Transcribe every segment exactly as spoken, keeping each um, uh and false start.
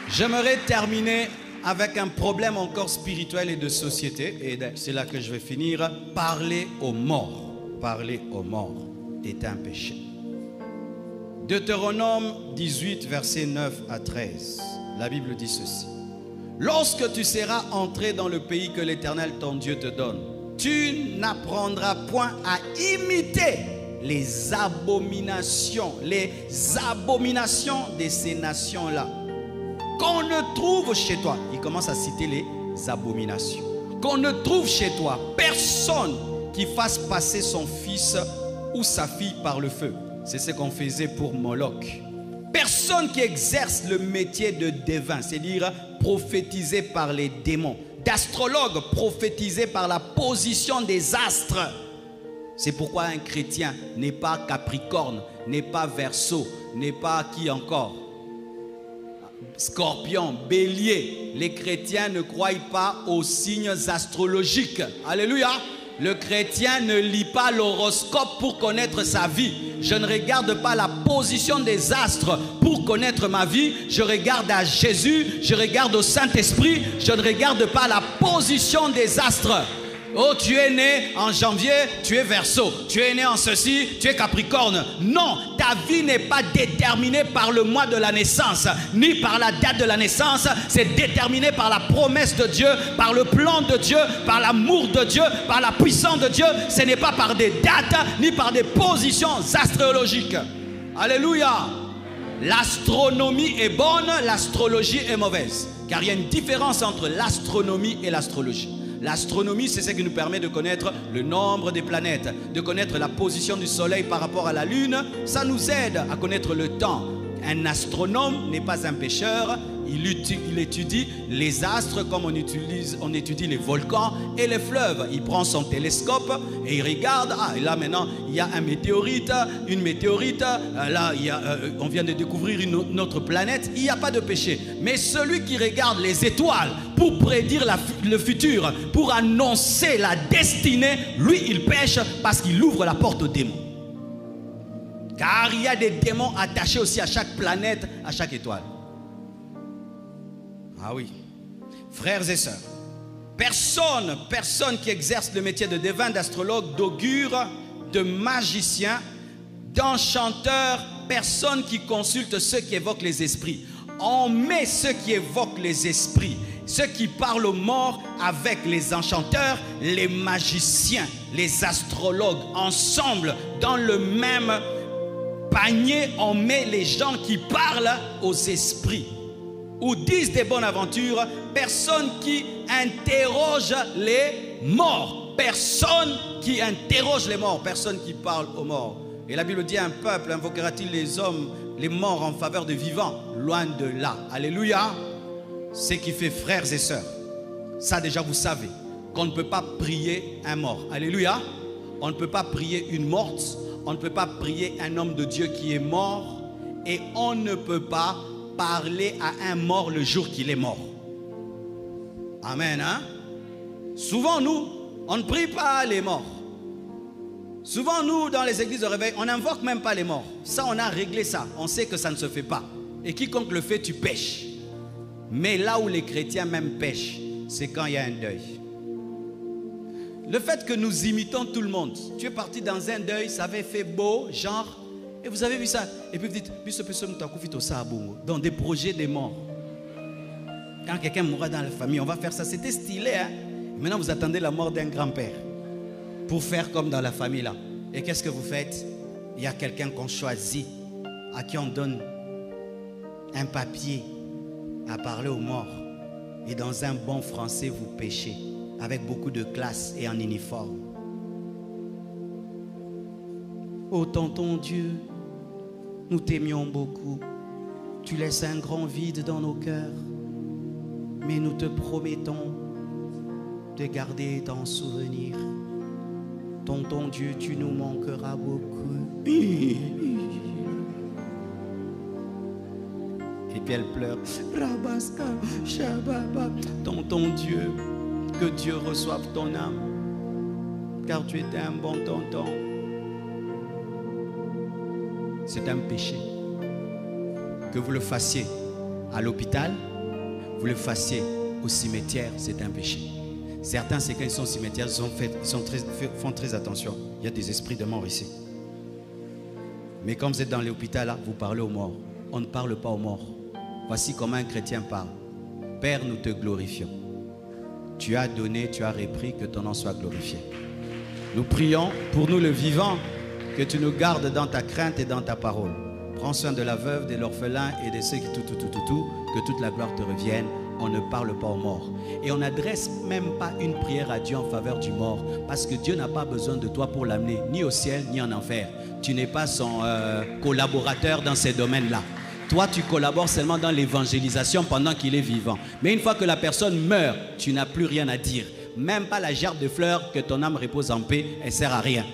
J'aimerais terminer avec un problème encore spirituel et de société. Et c'est là que je vais finir. Parler aux morts. Parler aux morts est un péché. Deutéronome dix-huit, versets neuf à treize. La Bible dit ceci. Lorsque tu seras entré dans le pays que l'Éternel ton Dieu te donne, tu n'apprendras point à imiter les abominations, les abominations de ces nations-là. Qu'on ne trouve chez toi, il commence à citer les abominations. Qu'on ne trouve chez toi personne qui fasse passer son fils ou sa fille par le feu. C'est ce qu'on faisait pour Moloch. Personne qui exerce le métier de devin, c'est-à-dire prophétisé par les démons. D'astrologue, prophétisé par la position des astres. C'est pourquoi un chrétien n'est pas Capricorne, n'est pas Verseau, n'est pas qui encore? Scorpion, Bélier. Les chrétiens ne croient pas aux signes astrologiques. Alléluia. Le chrétien ne lit pas l'horoscope pour connaître sa vie. Je ne regarde pas la position des astres pour connaître ma vie. Je regarde à Jésus, je regarde au Saint-Esprit. Je ne regarde pas la position des astres. Oh, tu es né en janvier, tu es Verseau. Tu es né en ceci, tu es Capricorne. Non, ta vie n'est pas déterminée par le mois de la naissance, ni par la date de la naissance. C'est déterminé par la promesse de Dieu, par le plan de Dieu, par l'amour de Dieu, par la puissance de Dieu. Ce n'est pas par des dates, ni par des positions astrologiques. Alléluia. L'astronomie est bonne, l'astrologie est mauvaise. Car il y a une différence entre l'astronomie et l'astrologie. L'astronomie, c'est ce qui nous permet de connaître le nombre des planètes, de connaître la position du soleil par rapport à la lune. Ça nous aide à connaître le temps. Un astronome n'est pas un pêcheur. Il, il étudie les astres comme on, utilise, on étudie les volcans et les fleuves. Il prend son télescope et il regarde. Ah, et là maintenant, il y a un météorite, une météorite. Là, il y a, euh, on vient de découvrir une, une autre planète. Il n'y a pas de péché. Mais celui qui regarde les étoiles pour prédire la, le futur, pour annoncer la destinée, lui, il pêche parce qu'il ouvre la porte aux démons. Car il y a des démons attachés aussi à chaque planète, à chaque étoile. Ah oui. Frères et sœurs, personne, personne qui exerce le métier de devin, d'astrologue, d'augure, de magicien, d'enchanteur, personne qui consulte ceux qui évoquent les esprits. On met ceux qui évoquent les esprits, ceux qui parlent aux morts avec les enchanteurs, les magiciens, les astrologues, ensemble, dans le même panier, on met les gens qui parlent aux esprits ou disent des bonnes aventures. Personne qui interroge les morts, personne qui interroge les morts, personne qui parle aux morts. Et la Bible dit, un peuple invoquera-t-il les hommes, les morts en faveur de vivants? Loin de là. Alléluia. Ce qui fait, frères et sœurs, ça déjà vous savez qu'on ne peut pas prier un mort. Alléluia. On ne peut pas prier une morte. On ne peut pas prier un homme de Dieu qui est mort. Et on ne peut pas parler à un mort le jour qu'il est mort. Amen, hein? Souvent, nous, on ne prie pas les morts. Souvent, nous, dans les églises de réveil, on n'invoque même pas les morts. Ça, on a réglé ça. On sait que ça ne se fait pas. Et quiconque le fait, tu pêches. Mais là où les chrétiens même pêchent, c'est quand il y a un deuil. Le fait que nous imitons tout le monde. Tu es parti dans un deuil, ça avait fait beau, genre... Et vous avez vu ça. Et puis vous dites, dans des projets des morts. Quand quelqu'un mourra dans la famille, on va faire ça. C'était stylé. Hein? Maintenant, vous attendez la mort d'un grand-père pour faire comme dans la famille là. Et qu'est-ce que vous faites? Il y a quelqu'un qu'on choisit, à qui on donne un papier à parler aux morts. Et dans un bon français, vous péchez avec beaucoup de classe et en uniforme. Oh tonton Dieu, nous t'aimions beaucoup. Tu laisses un grand vide dans nos cœurs. Mais nous te promettons de garder ton souvenir. Tonton Dieu, tu nous manqueras beaucoup. Et puis elle pleure. Rabaska, Shababa. Tonton Dieu, que Dieu reçoive ton âme. Car tu étais un bon tonton. C'est un péché. Que vous le fassiez à l'hôpital, vous le fassiez au cimetière, c'est un péché. Certains, c'est quand ils sont au cimetière, ils, sont fait, ils sont très, font très attention. Il y a des esprits de mort ici. Mais quand vous êtes dans l'hôpital, là, vous parlez aux morts. On ne parle pas aux morts. Voici comment un chrétien parle. Père, nous te glorifions. Tu as donné, tu as repris, que ton nom soit glorifié. Nous prions pour nous le vivant, que tu nous gardes dans ta crainte et dans ta parole. Prends soin de la veuve, de l'orphelin et de ceux qui tout, tout, tout, tout, tout, que toute la gloire te revienne. On ne parle pas aux morts. Et on n'adresse même pas une prière à Dieu en faveur du mort, parce que Dieu n'a pas besoin de toi pour l'amener ni au ciel ni en enfer. Tu n'es pas son euh, collaborateur dans ces domaines-là. Toi, tu collabores seulement dans l'évangélisation pendant qu'il est vivant. Mais une fois que la personne meurt, tu n'as plus rien à dire. Même pas la gerbe de fleurs, que ton âme repose en paix, elle ne sert à rien.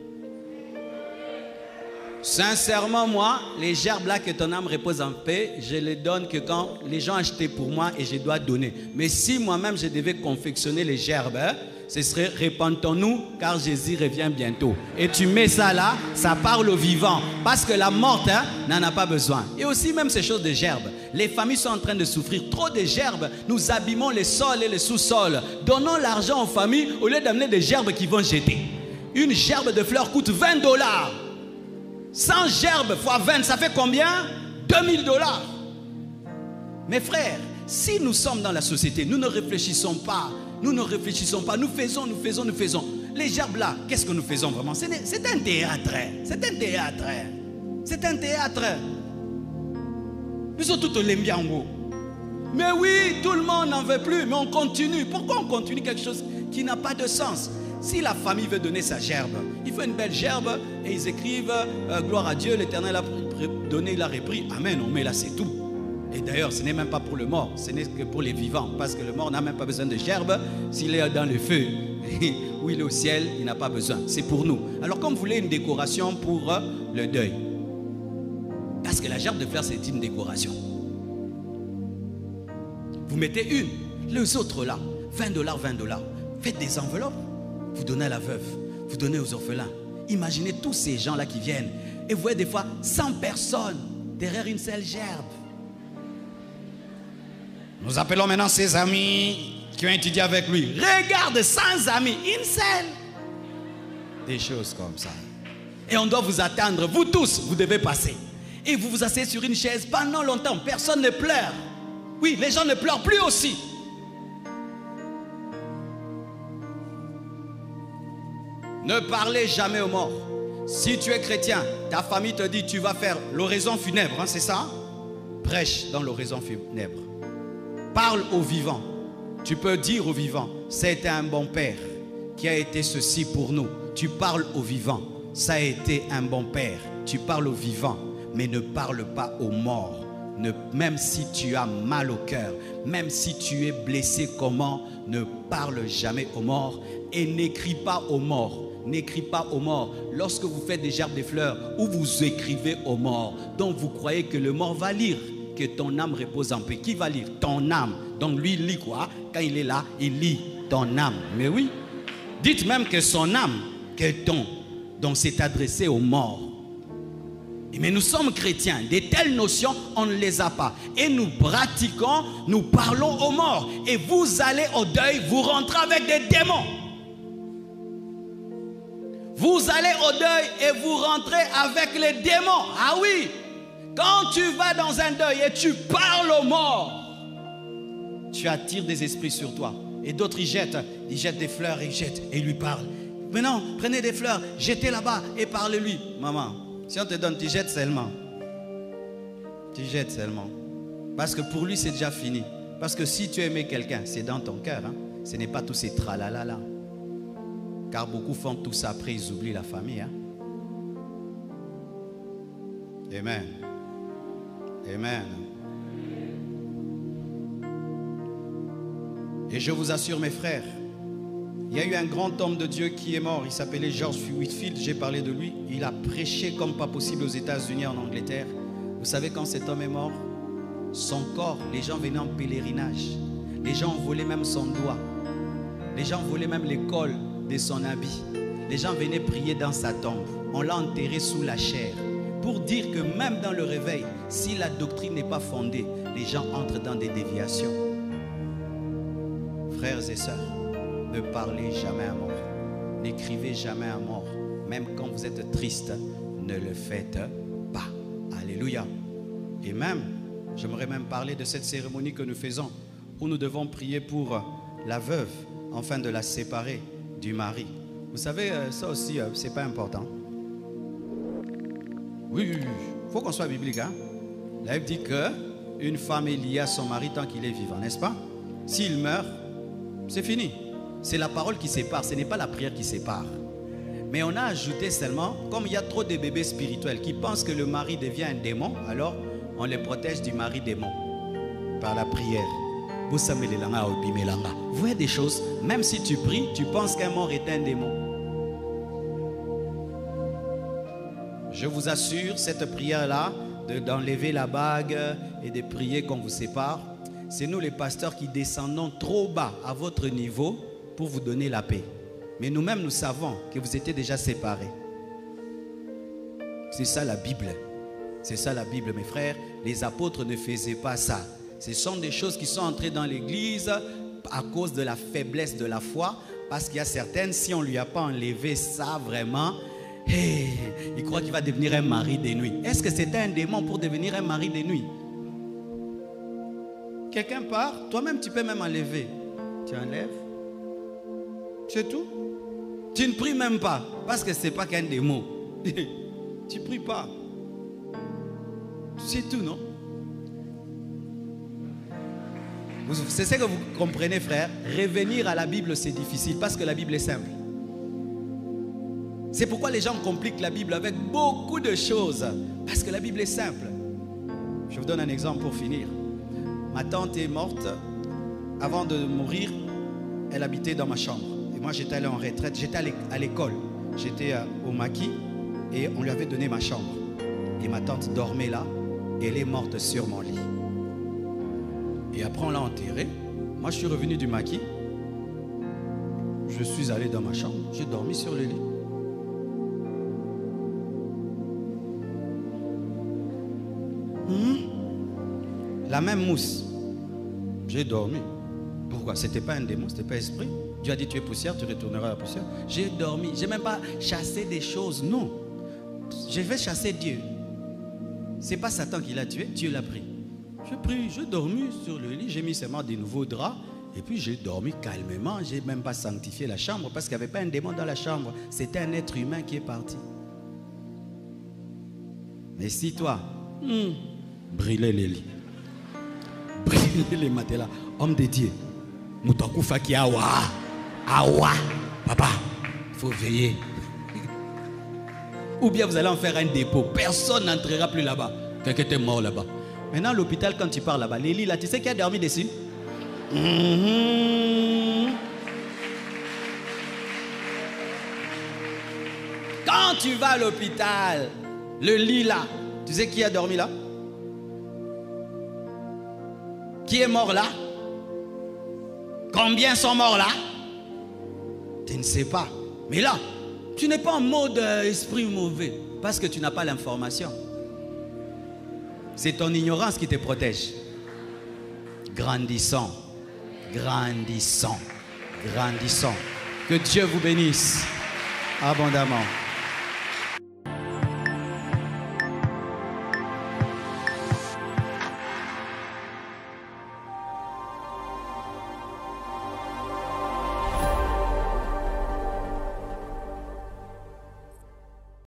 Sincèrement, moi, les gerbes là que ton âme repose en paix, je les donne que quand les gens achètent pour moi et je dois donner. Mais si moi-même je devais confectionner les gerbes, hein, ce serait repentons-nous car Jésus revient bientôt. Et tu mets ça là, ça parle aux vivants. Parce que la morte hein, n'en a pas besoin. Et aussi même ces choses de gerbes. Les familles sont en train de souffrir. Trop de gerbes, nous abîmons les sols et les sous-sols. Donnons l'argent aux familles au lieu d'amener des gerbes qui vont jeter. Une gerbe de fleurs coûte vingt dollars. cent gerbes fois vingt, ça fait combien? deux mille dollars. Mes frères, si nous sommes dans la société, nous ne réfléchissons pas. Nous ne réfléchissons pas. Nous faisons, nous faisons, nous faisons. Les gerbes là, qu'est-ce que nous faisons vraiment? C'est un théâtre. C'est un théâtre. C'est un théâtre. Nous sommes tous les Mbiango. Mais oui, tout le monde n'en veut plus. Mais on continue. Pourquoi on continue quelque chose qui n'a pas de sens? Si la famille veut donner sa gerbe, il faut une belle gerbe et ils écrivent euh, gloire à Dieu, l'Éternel a donné, il a repris. Amen, on met là, c'est tout. Et d'ailleurs, ce n'est même pas pour le mort, ce n'est que pour les vivants. Parce que le mort n'a même pas besoin de gerbe. S'il est dans le feu ou il est au ciel, il n'a pas besoin. C'est pour nous. Alors, comme vous voulez une décoration pour euh, le deuil, parce que la gerbe de fleurs, c'est une décoration. Vous mettez une, les autres là, vingt dollars, vingt dollars. Faites des enveloppes. Vous donnez à la veuve, vous donnez aux orphelins. Imaginez tous ces gens-là qui viennent. Et vous voyez des fois cent personnes derrière une seule gerbe. Nous appelons maintenant ses amis qui ont étudié avec lui. Regarde, cent amis, une seule. Des choses comme ça. Et on doit vous attendre, vous tous, vous devez passer. Et vous vous asseyez sur une chaise pendant longtemps. Personne ne pleure. Oui, les gens ne pleurent plus aussi. Ne parlez jamais aux morts. Si tu es chrétien, ta famille te dit tu vas faire l'oraison funèbre, hein, c'est ça? Prêche dans l'oraison funèbre. Parle aux vivants. Tu peux dire aux vivants, c'était un bon père qui a été ceci pour nous. Tu parles aux vivants. Ça a été un bon père. Tu parles aux vivants, mais ne parle pas aux morts. Ne, même si tu as mal au cœur, même si tu es blessé comment, ne parle jamais aux morts et n'écris pas aux morts. N'écris pas aux morts. Lorsque vous faites des gerbes de fleurs, ou vous écrivez aux morts, donc vous croyez que le mort va lire, que ton âme repose en paix. Qui va lire? Ton âme. Donc lui, il lit quoi? Quand il est là, il lit ton âme. Mais oui, dites même que son âme, que ton. Donc c'est adressé aux morts. Mais nous sommes chrétiens. De telles notions, on ne les a pas. Et nous pratiquons, nous parlons aux morts. Et vous allez au deuil, vous rentrez avec des démons. Vous allez au deuil et vous rentrez avec les démons. Ah oui, quand tu vas dans un deuil et tu parles aux morts, tu attires des esprits sur toi. Et d'autres, ils jettent, ils jettent des fleurs, ils jettent et ils lui parlent. Maintenant, prenez des fleurs, jetez là-bas et parlez-lui. Maman, si on te donne, tu jettes seulement. Tu jettes seulement. Parce que pour lui, c'est déjà fini. Parce que si tu aimais quelqu'un, c'est dans ton cœur. Hein? Ce n'est pas tous ces tralalala. Car beaucoup font tout ça, après ils oublient la famille. Hein? Amen. Amen. Et je vous assure mes frères, il y a eu un grand homme de Dieu qui est mort. Il s'appelait George Whitefield, j'ai parlé de lui. Il a prêché comme pas possible aux États-Unis, en Angleterre. Vous savez quand cet homme est mort, son corps, les gens venaient en pèlerinage. Les gens volaient même son doigt. Les gens volaient même le col de son habit. Les gens venaient prier dans sa tombe. On l'a enterré sous la chair. Pour dire que même dans le réveil, si la doctrine n'est pas fondée, les gens entrent dans des déviations. Frères et sœurs, ne parlez jamais à mort. N'écrivez jamais à mort. Même quand vous êtes triste, ne le faites pas. Alléluia. Et même, j'aimerais même parler de cette cérémonie que nous faisons, où nous devons prier pour la veuve, afin de la séparer du mari. Vous savez, ça aussi, c'est pas important. Oui, oui, oui. Il faut qu'on soit biblique. Hein? La Bible dit qu'une femme est liée à son mari tant qu'il est vivant, n'est-ce pas? S'il meurt, c'est fini. C'est la parole qui sépare, ce n'est pas la prière qui sépare. Mais on a ajouté seulement, comme il y a trop de bébés spirituels qui pensent que le mari devient un démon, alors on les protège du mari démon par la prière. Vous voyez des choses, même si tu pries, tu penses qu'un mort est un démon. Je vous assure, cette prière-là, d'enlever la bague et de prier qu'on vous sépare, c'est nous les pasteurs qui descendons trop bas à votre niveau pour vous donner la paix. Mais nous-mêmes, nous savons que vous étiez déjà séparés. C'est ça la Bible. C'est ça la Bible, mes frères. Les apôtres ne faisaient pas ça. Ce sont des choses qui sont entrées dans l'église à cause de la faiblesse de la foi. Parce qu'il y a certaines, si on ne lui a pas enlevé ça vraiment, hey, il croit qu'il va devenir un mari de nuit. Est-ce que c'était un démon pour devenir un mari de nuit? Quelqu'un part, toi-même tu peux même enlever. Tu enlèves. C'est tout. Tu ne pries même pas, parce que ce n'est pas qu'un démon. Tu ne pries pas. C'est tout, non? C'est ce que vous comprenez, frère. Revenir à la Bible, c'est difficile, parce que la Bible est simple. C'est pourquoi les gens compliquent la Bible avec beaucoup de choses, parce que la Bible est simple. Je vous donne un exemple pour finir. Ma tante est morte. Avant de mourir, elle habitait dans ma chambre. Et moi, j'étais allé en retraite. J'étais à l'école. J'étais au maquis et on lui avait donné ma chambre. Et ma tante dormait là et elle est morte sur mon lit. Et après, on l'a enterrée. Moi, je suis revenu du maquis. Je suis allé dans ma chambre. J'ai dormi sur le lit. Mmh. La même mousse. J'ai dormi. Pourquoi? C'était pas un démon, c'était pas esprit. Dieu a dit tu es poussière, tu retourneras à la poussière. J'ai dormi. J'ai même pas chassé des choses. Non. Je vais chasser Dieu. C'est pas Satan qui l'a tué, Dieu l'a pris. J'ai pris, j'ai dormi sur le lit, j'ai mis seulement des nouveaux draps et puis j'ai dormi calmement. J'ai même pas sanctifié la chambre parce qu'il n'y avait pas un démon dans la chambre. C'était un être humain qui est parti. Mais si toi, hmm, brûlez les lits. Brûlez les matelas. Homme de Dieu. Moutakou qui awa. Awa. Papa, il faut veiller. Ou bien vous allez en faire un dépôt. Personne n'entrera plus là-bas. Quelqu'un est mort là-bas. Maintenant, à l'hôpital, quand tu pars là-bas, les lits là, tu sais qui a dormi dessus? Mmh. Quand tu vas à l'hôpital, le lit là, tu sais qui a dormi là? Qui est mort là? Combien sont morts là? Tu ne sais pas. Mais là, tu n'es pas en mode euh, esprit mauvais parce que tu n'as pas l'information. C'est ton ignorance qui te protège. Grandissons, grandissons, grandissons. Que Dieu vous bénisse abondamment.